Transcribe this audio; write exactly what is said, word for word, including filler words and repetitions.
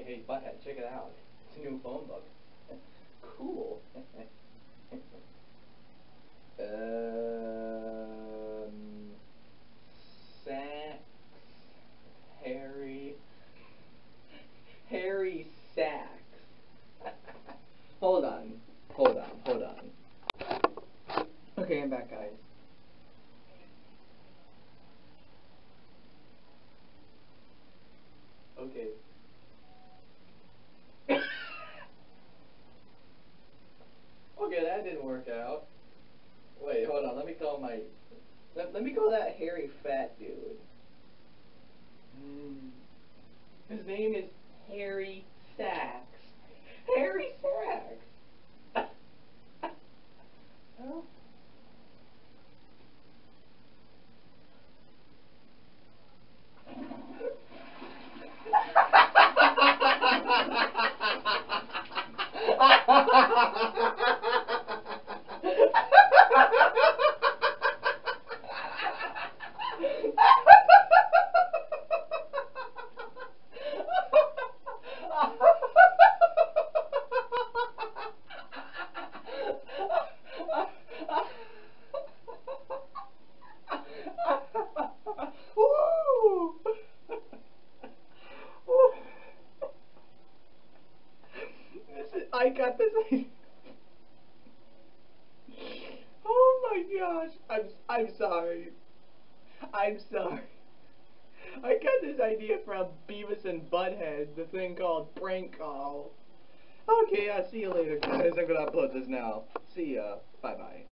Harry's Butt-Head. Check it out. It's a new phone book. Cool. um, SACHZ. Harry. Harry SACHZ. Hold on. Hold on. Hold on. Okay, I'm back, guys. Okay. Okay, that didn't work out. Wait, hold on. Let me call my. Let, let me call that hairy fat dude. Mm. His name is Harry SACHZ. Harry SACHZ. Oh. I got this idea. Oh my gosh. I'm I'm sorry. I'm sorry. I got this idea from Beavis and Butt-Head, the thing called prank call. Okay, I'll see you later, guys. I'm gonna upload this now. See ya. Bye bye.